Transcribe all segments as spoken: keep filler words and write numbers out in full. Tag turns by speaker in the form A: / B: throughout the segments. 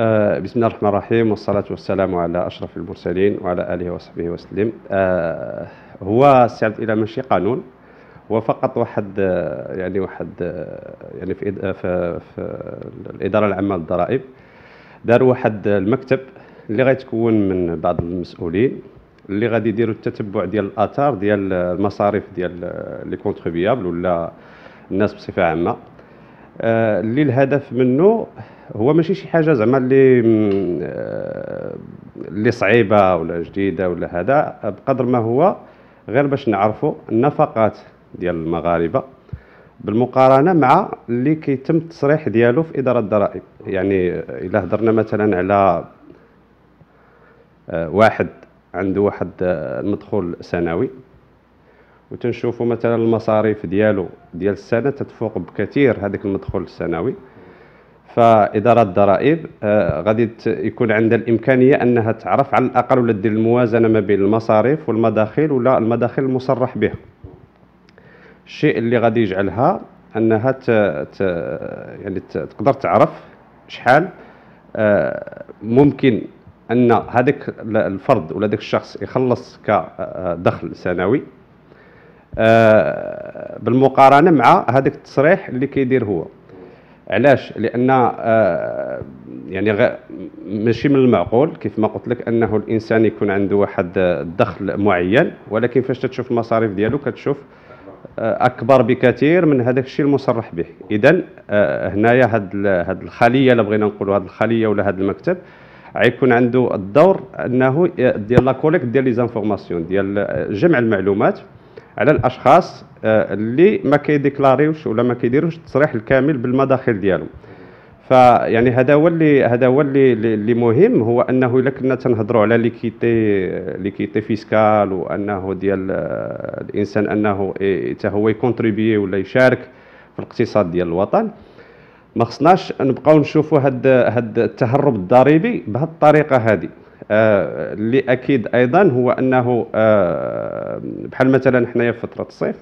A: آه، بسم الله الرحمن الرحيم، والصلاة والسلام على أشرف المرسلين وعلى آله وصحبه وسلم. آه، هو السعي إلى ماشي قانون، هو فقط واحد آه، يعني واحد آه، يعني في إد- في في الإدارة العامة للضرائب داروا واحد المكتب اللي غيتكون من بعض المسؤولين اللي غادي يديروا التتبع ديال الآثار ديال المصاريف ديال لي كونتريبيابل ولا الناس بصفة عامة. آه، اللي الهدف منه هو ماشي شي حاجه زعما اللي م، آه، اللي صعيبه ولا جديده ولا هذا، بقدر ما هو غير باش نعرفوا النفقات ديال المغاربه بالمقارنه مع اللي كيتم التصريح ديالو في اداره الضرائب. يعني الا هضرنا مثلا على آه، واحد عنده واحد آه، المدخول سنوي، وتنشوفوا مثلا المصاريف ديالو ديال السنه تتفوق بكثير هذاك المدخول السنوي، فإدارة الضرائب آه، غادي ت- يكون عندها الإمكانية أنها تعرف على الأقل ولا دير الموازنة ما بين المصاريف والمداخيل ولا المداخيل المصرح بها. الشيء اللي غادي يجعلها أنها ت... ت... يعني ت... تقدر تعرف شحال آه، ممكن أن هذاك الفرد ولا ذاك الشخص يخلص كدخل سنوي، آه، بالمقارنة مع هذاك التصريح اللي كيدير هو. علاش؟ لان آه يعني غ... ماشي من المعقول كيف ما قلت لك انه الانسان يكون عنده واحد آه، دخل معين، ولكن فاش تشوف المصاريف ديالو كتشوف آه، اكبر بكثير من هذاك الشيء المصرح به. اذا آه هنايا هاد ال- هاد الخليه، الا بغينا نقولوا هاد الخليه ولا هاد المكتب، غيكون عنده الدور انه ي- ديال لا كوليكت ديال لي زانفورماسيون، ديال آه، جمع المعلومات على الاشخاص آه، اللي ما كيديكلاريوش ولا ما كيديروش التصريح الكامل بالمداخل ديالهم. فيعني هذا هو اللي هذا هو اللي اللي اللي مهم، هو انه الا كنا تنهضروا على ليكيتي ليكيتي فيسكال، وانه ديال آه، الانسان انه إيه، حتى هو يكونتريبيي ولا يشارك في الاقتصاد ديال الوطن، ما خصناش نبقاو نشوفوا هاد هاد التهرب الضريبي بهذه الطريقه هذه. آه اللي اكيد ايضا هو انه آه بحال مثلا حنايا في فتره الصيف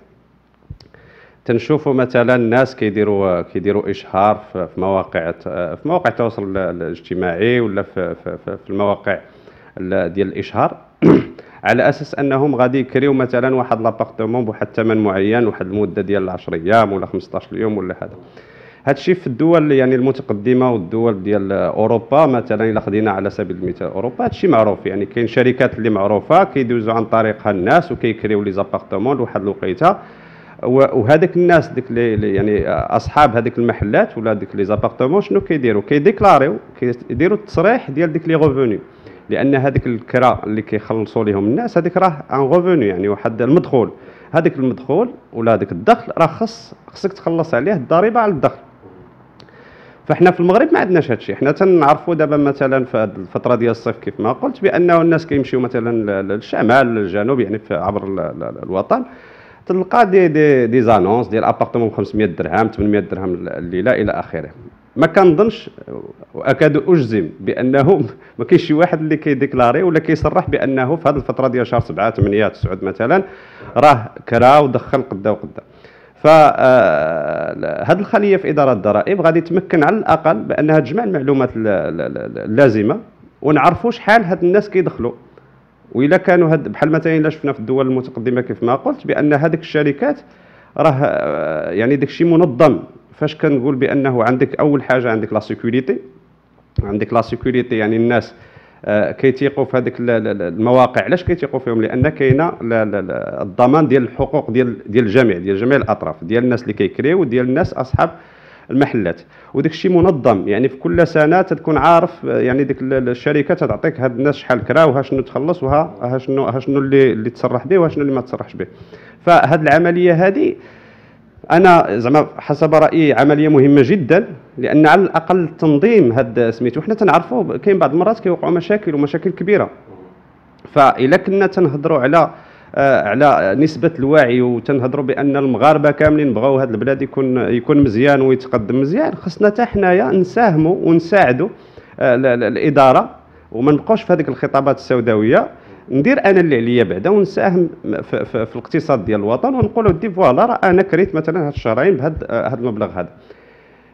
A: تنشوفوا مثلا الناس كيديروا كيديروا اشهار في في مواقع في مواقع التواصل الاجتماعي ولا في في في في المواقع ال- ديال الاشهار على اساس انهم غادي يكريو مثلا واحد لابارتمون بواحد الثمن معين، واحد المده ديال عشرة ايام ولا خمسطاش يوم ولا هذا. هذا الشيء في الدول يعني المتقدمه والدول ديال اوروبا مثلا، الا خدينا على سبيل المثال اوروبا، هذا الشيء معروف. يعني كاين شركات اللي معروفه كيدوزوا عن طريقها الناس وكيكريو لي زابارتمون لواحد الوقيته، وهذاك الناس ديك اللي يعني اصحاب هذيك المحلات ولا ديك لي زابارتمون شنو كيديروا؟ كيديكلاريو، كيديروا التصريح ديال ديك لي غوفوني، لان هذيك الكرا اللي كيخلصوا لهم الناس هذيك راه ان غوفوني، يعني واحد المدخول. هذاك المدخول ولا هذاك الدخل راه خص خصك تخلص عليه الضريبه على الدخل. فاحنا في المغرب ما عندناش هادشي. حنا تنعرفوا دابا مثلا في هذه الفتره ديال الصيف كيف ما قلت بانه الناس كيمشيو مثلا للشمال للجنوب، يعني في عبر ال- ال- الوطن، تلقى دي دي دي زانونس ديال ابارتمون ب خمسمية درهم ثمانمية درهم الليله الى اخره. ما كنظنش واكاد اجزم بانه ما كاينش شي واحد اللي كيديكلاري ولا كيصرح بانه في هذه الفتره ديال شهر سبعة ثمانية تسعة مثلا راه كرا ودخل قدا وقدا. فهذه الخليه في اداره الضرائب غادي تمكن على الاقل بانها تجمع المعلومات الل- الل- اللازمه، ونعرفوا شحال هاد الناس كيدخلوا. واذا كانوا هاد بحال مثلا الا شفنا في الدول المتقدمه كيف ما قلت بان هذيك الشركات راه آه، يعني داك الشيء منظم. فاش كنقول بانه عندك اول حاجه عندك لا سيكوريتي، عندك لا سيكوريتي يعني الناس آه، كيتيقوا في هذيك ال- ال- المواقع. علاش كيتيقوا فيهم؟ لان كاينه لا- لا- لا- الضمان ديال الحقوق ديال ديال الجميع، ديال جميع الاطراف، ديال الناس اللي كيكريو وديال الناس اصحاب المحلات. وداك الشيء منظم، يعني في كل سنه تكون عارف آه، يعني ديك ال- الشركه تعطيك هاد الناس شحال كراو، ها شنو تخلص، وها ها شنو ها شنو اللي اللي تصرح به وها شنو اللي ما تصرحش به. فهاد العمليه هذه انا زعما حسب رايي عمليه مهمه جدا، لان على الاقل تنظيم هاد سميتو. حنا تنعرفوا كاين بعض المرات كيوقعوا مشاكل ومشاكل كبيره. فإلا كنا تنهضروا على آه، على نسبة الوعي وتنهضروا بأن المغاربة كاملين بغاو هذا البلاد يكون يكون مزيان ويتقدم مزيان، خصنا حتى حنايا نساهموا ونساعدوا آه، ال- ال- الإدارة، وما نبقاوش في هذيك الخطابات السوداوية. ندير انا اللي عليا بعدا ونساهم في, في, في الاقتصاد ديال الوطن، ونقولوا دي فوالا راه انا كريت مثلا هاد الشهرين بهذا هذا المبلغ هذا.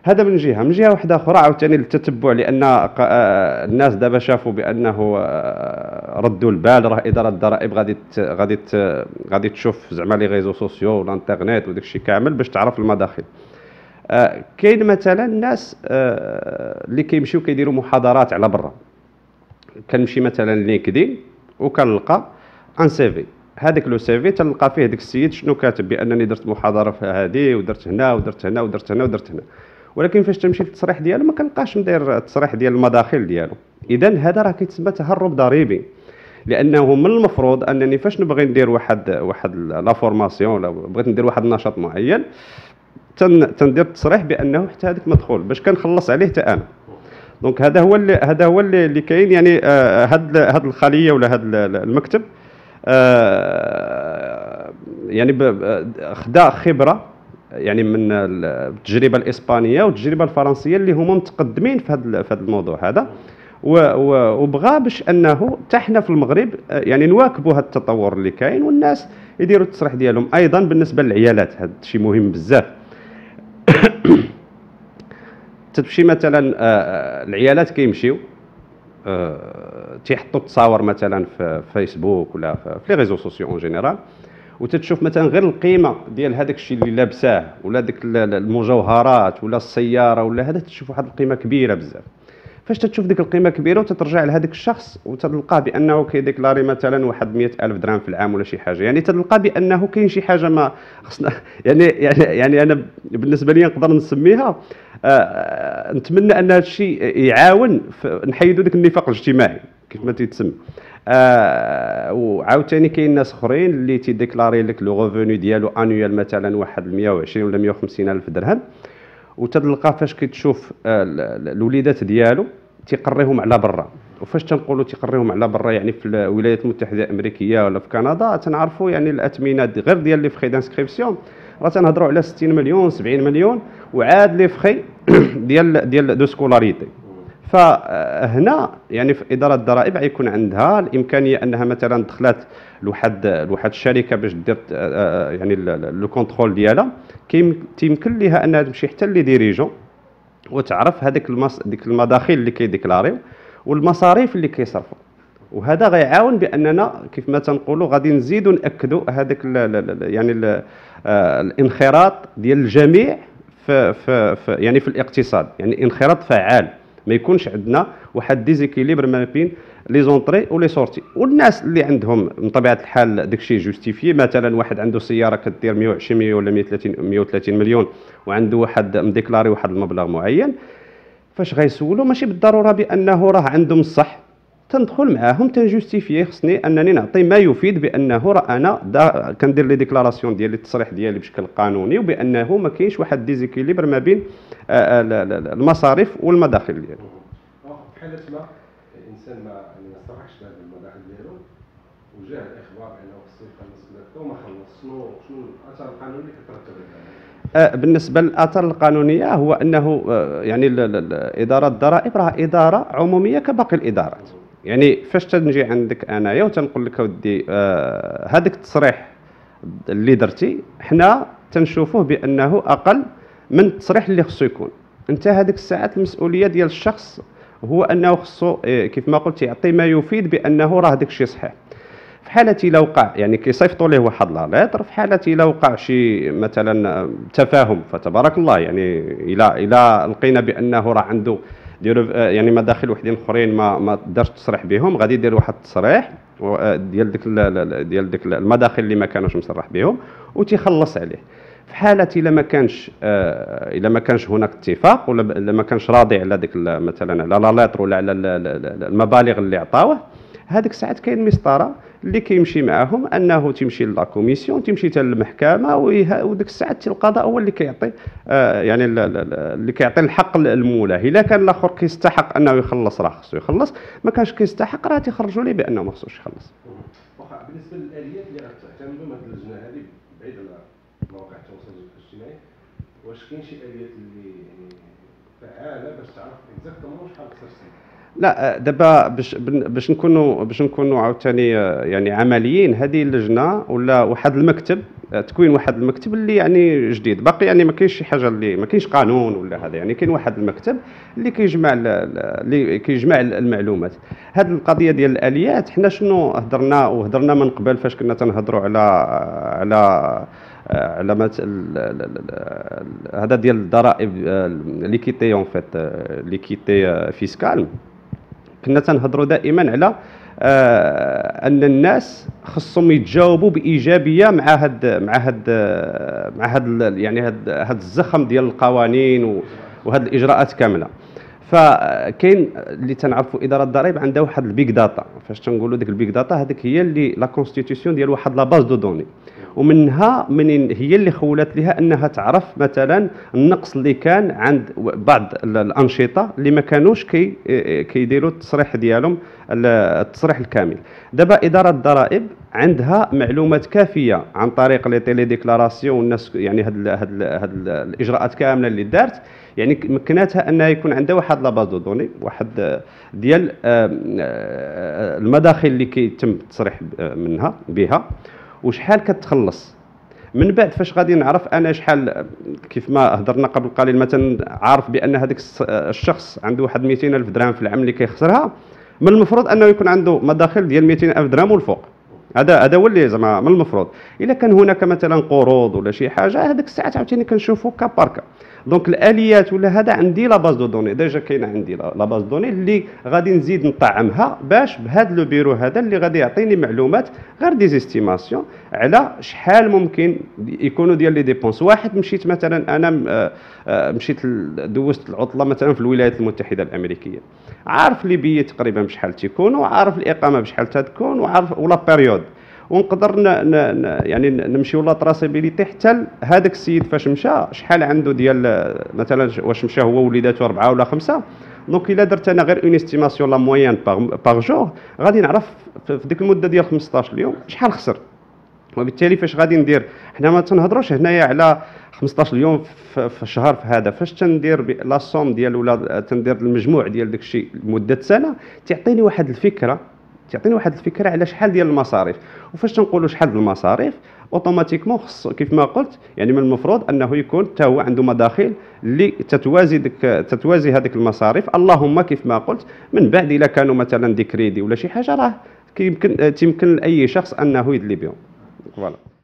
A: هذا من جهه. من جهه واحده اخرى عاوتاني للتتبع، لان الناس دابا شافوا بانه ردوا البال، راه اداره الضرائب غادي غادي غادي تشوف زعما لي ريزو سوسيو والانترنت وداك الشيء كامل باش تعرف المداخل. آه كاين مثلا الناس آه اللي كيمشيو كيديروا محاضرات على برا. كنمشي مثلا لينكدين وكنلقى ان سيفي، هذاك لو سيفي تلقى فيه داك السيد شنو كاتب، بانني درت محاضره في هذه ودرت هنا ودرت هنا ودرت هنا ودرت هنا، ولكن فاش تمشي للتصريح ديالو ما كنلقاش مدير التصريح ديال المداخل ديالو. اذا هذا راه كيتسمى تهرب ضريبي، لانه من المفروض انني فاش نبغي ندير واحد واحد لا فورماسيون ولا بغيت ندير واحد النشاط معين تن تندير التصريح بانه حتى هذاك مدخول باش كنخلص عليه حتى انا. دونك هذا هو اللي هذا هو اللي, اللي كاين يعني هاد آه هاد الخليه ولا هاد المكتب آه يعني خدا خبره يعني من التجربه الاسبانيه والتجربه الفرنسيه اللي هما متقدمين في هذا في هذا الموضوع هذا، وبغى باش انه حتى حنا في المغرب يعني نواكبوا هذا التطور اللي كاين والناس يديروا التصريح ديالهم. ايضا بالنسبه للعيالات هذا الشيء مهم بزاف. تمشي مثلا العيالات كيمشيو تيحطوا التصاور مثلا في فيسبوك ولا في لي ريزو سوسيو اون جينيرال، وتتشوف مثلا غير القيمه ديال هذاك الشيء اللي لابساه ولا ديك المجوهرات ولا السياره ولا هذا، تشوف واحد القيمه كبيره بزاف. فاش تتشوف ديك القيمه كبيره وتترجع لهذاك الشخص وتلقاه بانه كيديكلاري مثلا واحد مئة ألف درهم في العام ولا شي حاجه، يعني تلقى بانه كاين شي حاجه ما خصنا يعني يعني يعني انا بالنسبه لي نقدر نسميها آه نتمنى ان هذا الشيء يعاون نحيدوا ديك النفاق الاجتماعي كيف ما تيتسمى. آه وعاوتاني كاين ناس اخرين اللي تيديكلاري لك لو ريفوني ديالو انويال مثلا واحد مئة وعشرين ولا مئة وخمسين الف درهم، وتلقى فاش كتشوف الوليدات ديالو تيقريهم على برا. وفاش تنقولوا تيقريهم على برا يعني في الولايات المتحده الامريكيه ولا في كندا تنعرفوا يعني الاثمنه غير ديال لي فخي دانسكريبسيون راه تنهضروا على ستين مليون سبعين مليون، وعاد لي فخي ديال ديال دو سكولاريتي. فهنا يعني في اداره الضرائب غيكون عندها الامكانيه انها مثلا دخلت لواحد لواحد الشركه باش دير يعني لو كونترول ديالها، كيمكن ليها انها تمشي حتى لي ديريجون وتعرف هذيك المص... ديك المداخل اللي كيديكلاريو والمصاريف اللي كيصرفوا. وهذا غيعاون باننا كيف ما تنقولوا غادي نزيدوا ناكدوا هذاك يعني ال الانخراط ديال الجميع في, في, في يعني في الاقتصاد، يعني انخراط فعال، ما يكونش عندنا واحد ديزيكيليبر ما بين لي زونطري ولي سورتي. والناس اللي عندهم من طبيعه الحال داك الشيء جوستيفي، مثلا واحد عنده سياره كدير مئة وعشرين مليون ولا مئة وثلاثين مليون وعنده واحد مديكلاري واحد المبلغ معين، فاش غيسولوا ماشي بالضروره بانه راه عندهم الصح، تندخل معاهم تنجوستيفي خصني انني نعطي ما يفيد بانه راه انا كندير لي ديكلاراسيون ديالي التصريح ديالي بشكل قانوني، وبانه ما كاينش واحد ديزيكيليبر ما بين المصاريف والمداخل ديالو.
B: في حاله ما الانسان ما ما صرحش بهذه المداخل ديالو وجاه الاخبار بانه خصو يخلص ملفه وما خلص، شنو شنو الاثار القانونيه اللي كترتب على
A: بالنسبه للاثار القانونيه هو انه يعني اداره الضرائب راه اداره عموميه كباقي الادارات. يعني فاش تنجي عندك انايا وتنقول لك اودي آه هذاك التصريح اللي درتي حنا تنشوفوه بانه اقل من التصريح اللي خصو يكون، انت هذيك الساعات المسؤوليه ديال الشخص هو انه خصو كيف ما قلت يعطي ما يفيد بانه راه داك الشيء صحيح. في حالتي لو وقع يعني كيصيفطوا ليه واحد لا ليتر، في حالتي لو وقع شي مثلا تفاهم فتبارك الله يعني الى الى لقينا بانه راه عنده يعني مداخل وحدين اخرين ما ما دارش تصريح بهم، غادي يدير واحد التصريح ديال ديك ديال ديك المداخل اللي ما كانوش مصرح بهم وتيخلص عليه. في حالة الا ما كانش الا ما كانش هناك اتفاق ولا الا ما كانش راضي على ديك مثلا على لا ليتر ولا على المبالغ اللي عطاوه، هذيك الساعات كاين مسطره اللي كيمشي معاهم انه تيمشي لا كوميسيون تيمشي حتى للمحكمه، وديك الساعات القضاء هو اللي كيعطي آه يعني اللي كيعطي الحق للمولاه. الا كان الاخر كيستحق انه يخلص راه خصو يخلص، ما كانش كيستحق راه تيخرجوا ليه بانه ما خصوش يخلص.
B: واخا بالنسبه للاليات اللي غتعتمدوا من هذه اللجنه هذه بعيد على مواقع التواصل الاجتماعي، واش كاين شي اليات اللي يعني فعاله باش تعرف اكزاكتومون شحال خصك تسد؟
A: لا دابا باش باش نكونوا باش نكونوا عاوتاني يعني عمليين، هذه اللجنه ولا واحد المكتب، تكوين واحد المكتب اللي يعني جديد باقي، يعني ما كاينش شي حاجه اللي ما كاينش قانون ولا هذا، يعني كاين واحد المكتب اللي كيجمع اللي كيجمع المعلومات. هذه القضيه ديال الاليات حنا شنو هضرنا وهضرنا من قبل فاش كنا تنهضروا على على على هذا ديال الضرائب ليكيتي اون فيت ليكيتي فيسكال. كنا تنهضروا دائما على آه ان الناس خصهم يتجاوبوا بايجابيه مع هاد مع هاد مع هاد يعني هاد هاد الزخم ديال القوانين وهاد الاجراءات كامله. فكاين اللي تنعرفوا اداره الضرائب عندها واحد البيك داتا، فاش تنقولوا ديك البيك داتا هذيك هي اللي لا كونستيتيسيون ديال واحد لا باز دو دوني، ومنها من هي اللي خولت لها انها تعرف مثلا النقص اللي كان عند بعض الانشطه اللي ما كانوش كي كيديروا التصريح ديالهم التصريح الكامل. دابا اداره الضرائب عندها معلومات كافيه عن طريق لي تيلي ديكلاراسيون والناس، يعني هاد هاد هاد الاجراءات كامله اللي دارت، يعني مكناتها انها يكون عندها واحد لا باز دو دوني، واحد ديال المداخل اللي كيتم التصريح منها بها وشحال كتخلص. من بعد فاش غادي نعرف انا شحال، كيف ما هضرنا قبل قليل مثلا، عارف بان هذاك الشخص عنده واحد مئتين ألف درهم في العام اللي كيخسرها، من المفروض انه يكون عنده مداخل ديال مئتين ألف درهم والفوق. هذا هذا هو اللي زعما من المفروض. الا كان هناك مثلا قروض ولا شي حاجه، هذيك الساعات عاوتاني كنشوفوا كاباركا. دونك الاليات ولا هذا عندي لا باز دو دوني ديجا كاينه عندي لا باز دوني اللي غادي نزيد نطعمها باش بهذا لو بيرو هذا اللي غادي يعطيني معلومات غير دي زيستيماسيون على شحال ممكن يكونوا ديال لي ديبونس. واحد مشيت مثلا انا مشيت دوزت العطله مثلا في الولايات المتحده الامريكيه، عارف لي بيي تقريبا بشحال تيكون، وعارف الاقامه بشحال تتكون، وعارف ولا بيريود، ونقدر ن ن يعني نمشيو لا تراسيبيليتي حتى هذاك السيد فاش مشى شحال عنده ديال مثلا، واش مشى هو وليداته اربعه ولا خمسه. دونك الا درت انا غير اون استيماسيون لا موين باغ جور، غادي نعرف في ديك المده ديال خمسطاش يوم شحال خسر. وبالتالي فاش غادي ندير، حنا ما تنهضروش هنايا على خمسطاش يوم في الشهر، في هذا فاش تندير لا سوم ديال ولا تندير المجموع ديال داك الشيء لمده سنه، تعطيني واحد الفكره تعطيني واحد الفكره على شحال ديال المصاريف. وفاش تنقولوا شحال ديال المصاريف، اوتوماتيكمون خص كيف ما قلت، يعني من المفروض انه يكون حتى هو عنده مداخل اللي تتوازي ديك تتوازي هذيك المصاريف. اللهم كيف ما قلت من بعد الا كانوا مثلا دي كريدي ولا شي حاجه، راه يمكن تيمكن لاي شخص انه يدلي بهم. فوالا.